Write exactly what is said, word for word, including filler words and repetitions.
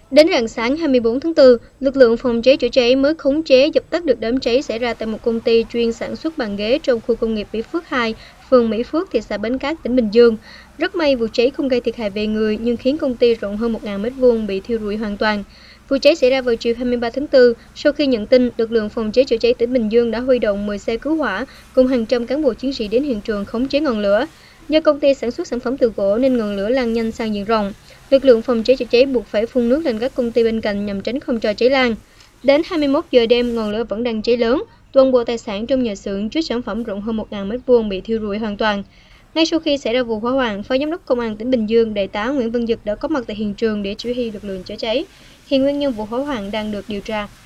Đến rạng sáng hai mươi tư tháng tư, lực lượng phòng cháy chữa cháy mới khống chế dập tắt được đám cháy xảy ra tại một công ty chuyên sản xuất bàn ghế trong khu công nghiệp Mỹ Phước hai, phường Mỹ Phước, thị xã Bến Cát, tỉnh Bình Dương. Rất may vụ cháy không gây thiệt hại về người nhưng khiến công ty rộng hơn một nghìn mét vuông bị thiêu rụi hoàn toàn. Vụ cháy xảy ra vào chiều hai mươi ba tháng tư. Sau khi nhận tin, lực lượng phòng cháy chữa cháy tỉnh Bình Dương đã huy động mười xe cứu hỏa cùng hàng trăm cán bộ chiến sĩ đến hiện trường khống chế ngọn lửa. Do công ty sản xuất sản phẩm từ gỗ nên ngọn lửa lan nhanh sang diện rộng. Lực lượng phòng cháy chữa cháy buộc phải phun nước lên các công ty bên cạnh nhằm tránh không cho cháy lan. Đến hai mươi mốt giờ đêm, ngọn lửa vẫn đang cháy lớn. Toàn bộ tài sản trong nhà xưởng chứa sản phẩm rộng hơn một nghìn mét vuông bị thiêu rụi hoàn toàn. Ngay sau khi xảy ra vụ hỏa hoạn, Phó Giám đốc Công an tỉnh Bình Dương, Đại tá Nguyễn Văn Dực đã có mặt tại hiện trường để chỉ huy lực lượng chữa cháy. Hiện nguyên nhân vụ hỏa hoạn đang được điều tra.